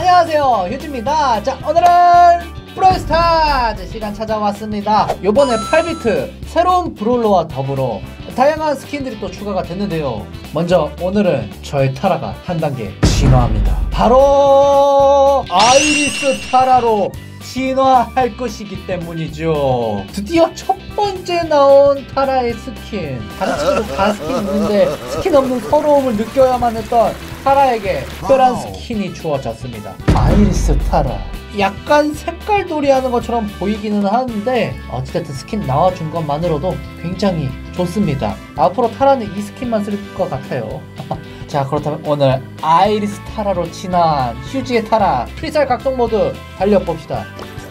안녕하세요, 휴지입니다. 자, 오늘은 브롤스타즈 시간 찾아왔습니다. 요번에 8비트 새로운 브롤러와 더불어 다양한 스킨들이 또 추가가 됐는데요. 먼저 오늘은 저의 타라가 한 단계 진화합니다. 바로 아이리스 타라로 진화할 것이기 때문이죠. 드디어 첫 번째 나온 타라의 스킨. 다른 친구도 다 스킨 있는데 스킨 없는 서러움을 느껴야만 했던 타라에게 특별한 스킨이 주어졌습니다. 아이리스 타라. 약간 색깔돌이 하는 것처럼 보이기는 하는데 어찌됐든 스킨 나와준 것만으로도 굉장히 좋습니다. 앞으로 타라는 이 스킨만 쓸 것 같아요. 자, 그렇다면 오늘 아이리스 타라로 진화한 휴지의 타라 필살 각성 모드 달려봅시다.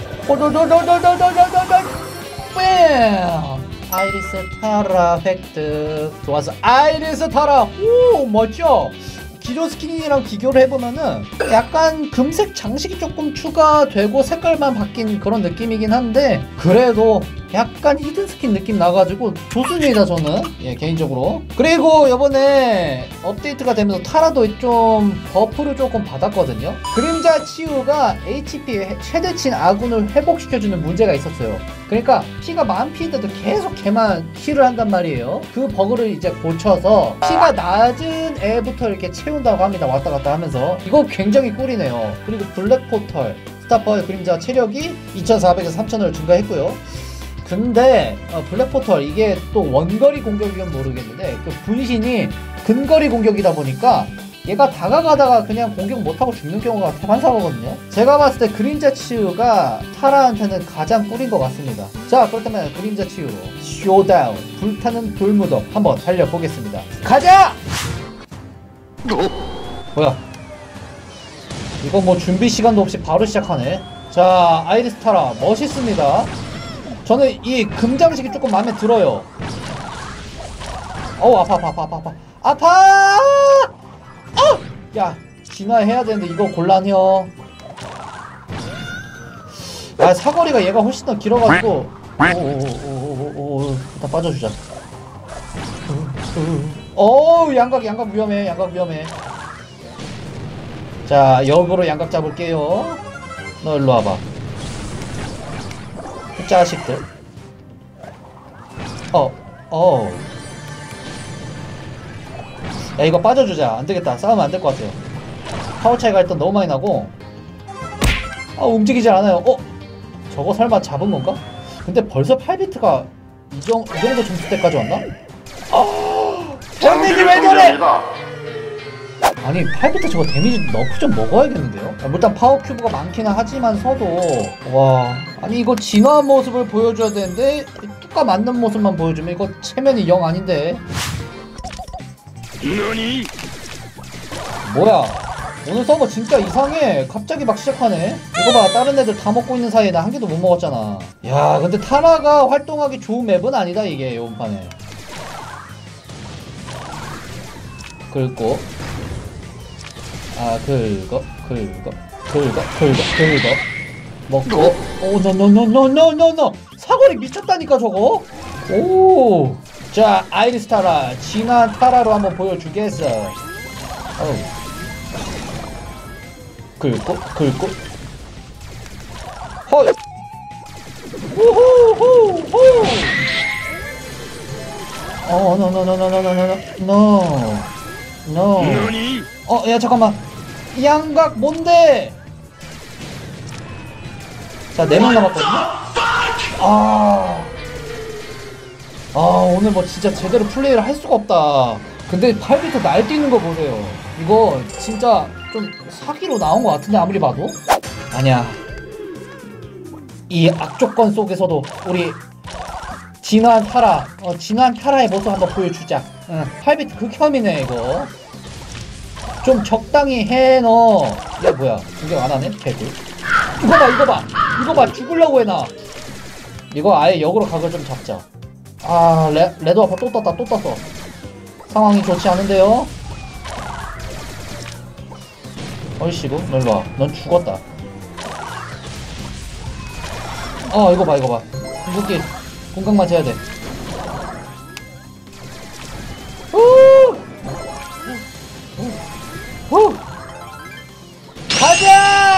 뺨! 아이리스 타라 획득. 좋았어. 아이리스 타라. 오, 멋져. 기존 스킨이랑 비교를 해보면은 약간 금색 장식이 조금 추가되고 색깔만 바뀐 그런 느낌이긴 한데 그래도 약간 히든 스킨 느낌 나가지고 좋습니다, 저는. 예, 개인적으로. 그리고 요번에 업데이트가 되면서 타라도 좀 버프를 조금 받았거든요. 그림자 치유가 HP 최대치인 아군을 회복시켜주는 문제가 있었어요. 그러니까 피가 만 피인데도 계속 걔만 힐을 한단 말이에요. 그 버그를 이제 고쳐서 피가 낮은 애부터 이렇게 채운다고 합니다. 왔다 갔다 하면서. 이거 굉장히 꿀이네요. 그리고 블랙 포털 스타퍼의 그림자 체력이 2400에서 3000을 증가했고요. 근데 블랙 포털 이게 또 원거리 공격이면 모르겠는데 그 분신이 근거리 공격이다 보니까 얘가 다가가다가 그냥 공격 못하고 죽는 경우가 태반사거든요. 제가 봤을 때 그림자 치유가 타라한테는 가장 꿀인 것 같습니다. 자, 그렇다면 그림자 치유로 쇼다운 불타는 돌무덤 한번 달려보겠습니다. 가자! 뭐야, 이거 뭐 준비 시간도 없이 바로 시작하네. 자, 아이리스 타라 멋있습니다. 저는 이 금장식이 조금 마음에 들어요. 어우, 아파! 야, 진화해야 되는데 이거 곤란해요. 아, 사거리가 얘가 훨씬 더 길어가지고. 일단 빠져주자. 어우, 양각 위험해. 자, 역으로 양각 잡을게요. 너 일로 와봐. 자식들. 야, 이거 빠져주자. 안되겠다. 싸우면 안될 것 같아요. 파워 차이가 일단 너무 많이 나고. 움직이질 않아요. 저거 설마 잡은 건가? 근데 벌써 8비트가 이 정도 점수대까지 왔나? 데미지 왜 저래! 아니, 8비트 저거 데미지 너프 좀 먹어야겠는데요? 일단 파워 큐브가 많기는 하지만서도 와, 아니 이거 진화 모습을 보여줘야 되는데 뚜까 맞는 모습만 보여주면 이거 체면이 영 아닌데. 뭐야, 오늘 서버 진짜 이상해. 갑자기 막 시작하네. 이거 봐, 다른 애들 다 먹고 있는 사이에 나 한 개도 못 먹었잖아. 야, 근데 타라가 활동하기 좋은 맵은 아니다 이게 요번 판에. 긁고 긁어 먹고. 노 사거리 미쳤다니까 저거. 오, 자, 아이리스 타라 진화 타라로 한번 보여주겠어. 긁고 헐. 우후후후. 노. 야, 잠깐만. 양각 뭔데? 자, 4명 남았거든요? 오늘 뭐 진짜 제대로 플레이를 할 수가 없다. 근데 8비트 날뛰는 거 보세요. 이거 진짜 좀 사기로 나온 것 같은데, 아무리 봐도? 아니야. 이 악조건 속에서도 우리 진화한 타라의 모습 한번 보여주자. 8비트 극혐이네 이거. 좀 적당히 해, 너. 야, 뭐야, 공격 안 하네? 개꿀. 이거 봐, 죽으려고 해, 나. 이거 아예 역으로 각을 좀 잡자. 레드 아파 또 떴어. 상황이 좋지 않은데요? 얼씨구, 너 일로 와. 넌 죽었다. 이거 봐. 궁극기, 공격만 해야 돼. 가자!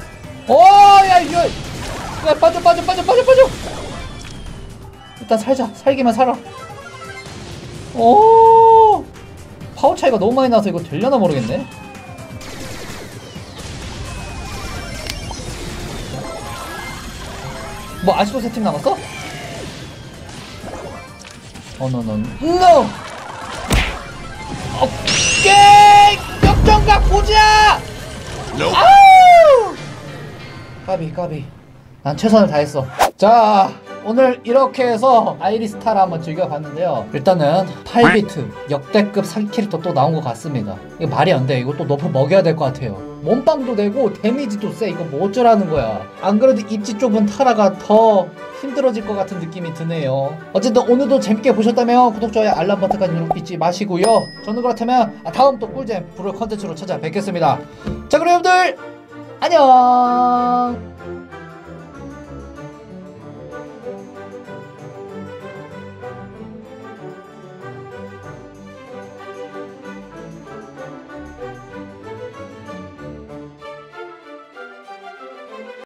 야 이거 야 빠져. 일단 살자. 살기만 살아. 파워 차이가 너무 많이 나서 이거 되려나 모르겠네. 뭐 아직도 세팅 남았어? NO! 오케이! 역전각 보자! 아우! 까비. 난 최선을 다했어. 자, 오늘 이렇게 해서 아이리스타를 한번 즐겨봤는데요. 일단은 8비트 역대급 사기 캐릭터 또 나온 것 같습니다. 이거 말이 안 돼. 이거 또 너프 먹여야 될 것 같아요. 몸빵도 되고 데미지도 세. 이거 뭐 어쩌라는 거야. 안 그래도 입지 좁은 타라가 더 힘들어질 것 같은 느낌이 드네요. 어쨌든 오늘도 재밌게 보셨다면 구독, 좋아요, 알람 버튼까지 누르고 잊지 마시고요. 저는 그렇다면 다음 또 꿀잼 브롤 컨텐츠로 찾아뵙겠습니다. 자, 그럼 여러분들 안녕.